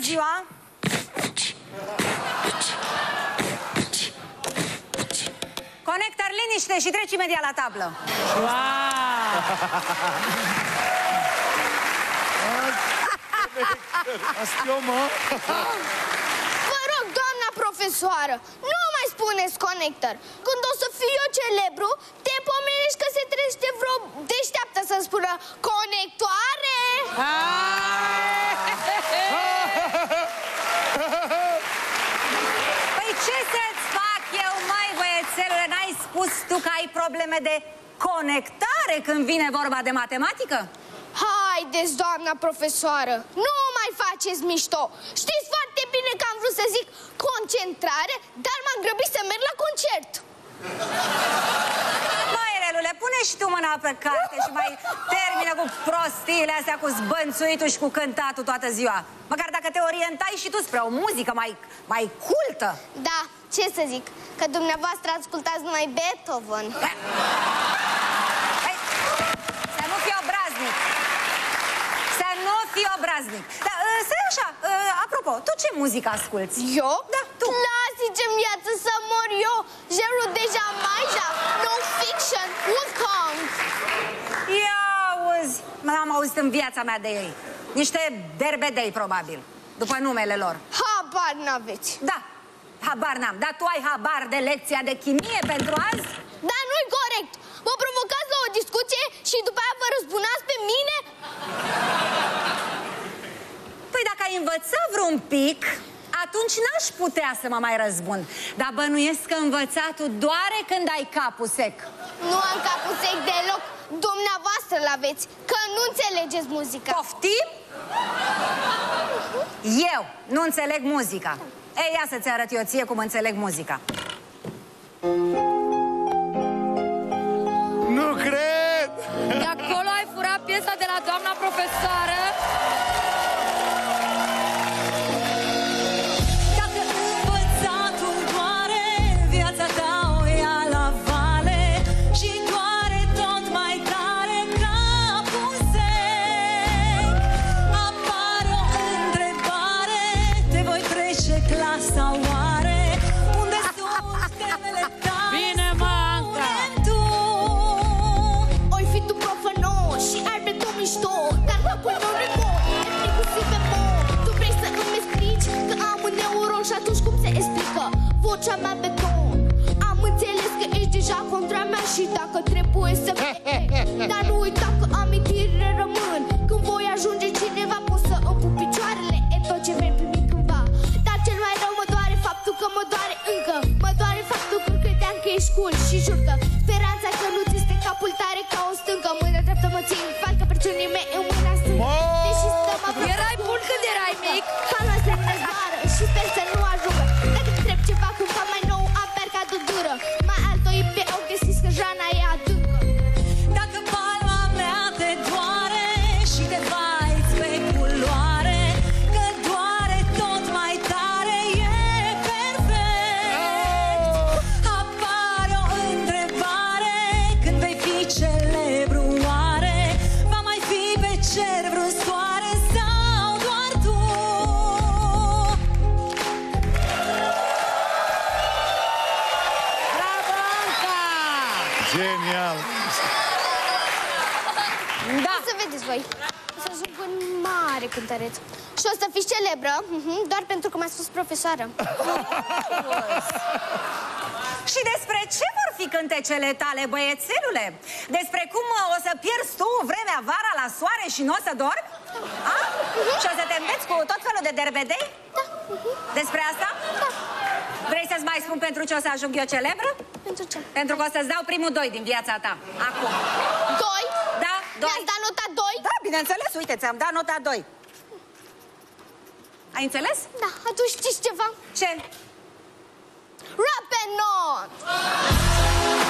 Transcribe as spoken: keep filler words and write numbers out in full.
ziua! Conector, liniște și treci imediat la tablă. Wow! Astioma. Vă rog, doamna profesoară, nu mai spuneți conector. Când o să fiu eu celebru, te pomenești că se trește vreo deșteaptă să spună conectoare. Păi ce să-ți fac eu, mai băiețelule? N-ai spus tu că ai probleme de conectare când vine vorba de matematică? Haideți, doamna profesoară, nu mai faceți mișto. Știți foarte bine că am vrut să zic concentrare, dar m-am grăbit să merg la concert. Mai, Relule, pune și tu mâna pe carte și mai termină cu prostiile astea, cu zbănțuitul și cu cântatul toată ziua. Măcar dacă te orientai și tu spre o muzică mai, mai cultă. Da, ce să zic, că dumneavoastră ascultați numai Beethoven. Hai, să nu fii obraznic. Să nu fii obraznic. Da, stai așa, apropo, tu ce muzică asculți? Eu? Da, tu. Clasice-n viață să mor eu. Genul de Jamaica, non-fiction, Wolfgang. Ia auzi, m-am auzit în viața mea de ei. Niște derbedei, probabil, după numele lor. Habar n-aveți. Da, habar n-am. Dar tu ai habar de lecția de chimie pentru azi? Dar nu-i corect. Mă provocați la o discuție și după aia vă răzbunați pe mine? Păi dacă ai învățat vreun pic, atunci n-aș putea să mă mai răzbund. Dar bănuiesc că învățatul doare când ai capul sec. Nu am capul sec deloc. Dumneavoastră l-aveți, că nu înțelegeți muzica. Poftim? Eu nu înțeleg muzica. Ei, ia să-ți arăt eu ție cum înțeleg muzica. Nu cred! De acolo ai furat piesa de la doamna profesoară? Dacă învățatul doare, viața ta o ia la vale și doare tot mai tare capul sec. Apare o întrebare, te voi trece clasa oare? Unde sunt temele tale? Bine, Manca! Oi fi tu profă nouă și arde tu mișto, dar capul meu nu-i bun, inclusiv pe mod. Tu vrei să îmi explici că am un neuron și atunci cum se explică vocea mea beton? Am înțeles că ești deja contra mea și dacă trebuie să plec, dar nu uita că amintirile rămân. Când voi ajunge cineva pot să îmi pup picioarele, e tot ce vrei primi cândva. Dar cel mai rău mă doare faptul că mă doare încă. Mă doare faptul că credeam că ești cool și jur că speranța că nu ți este capul tare ca o stâncă. Mâna dreaptă mă țin, falcă presiunii mei în mâna stângă. Deși stăm aproape. Erai bun când erai mic? Calma se războară și sper să nu ajungă. Dacă te întreb ceva cum fac mai nou, am perca de dură. Mai alt o pe ochi, găsiți că jana e adâncă. Dacă palma mea te doare și te baiți pe culoare, că doare tot mai tare, e perfect. Apare o întrebare, când vei fi celebru oare? Va mai fi pe cer vreun soare sau doar tu? Bravo, Anca! Genial! Da. O să vedeți voi. O să ajung un mare cântăreț. Și o să fiți celebră, uh-huh, doar pentru că m-a spus profesoară. Și despre ce vor fi cântecele tale, băiețelule? Despre cum o să pierzi tu vremea vara la soare și nu o să dormi? A? Și o să te înveți cu tot felul de derbedei? Da. Despre asta? Da. Vrei să-ți mai spun pentru ce o să ajung eu celebră? Pentru ce? Pentru că o să-ți dau primul doi din viața ta. Acum. Doi? Da, doi. Mi-ați dat nota doi? Da, bineînțeles, uite, ți-am dat nota doi. Ai înțeles? Da, atunci știți ceva? Ce? Rap and not!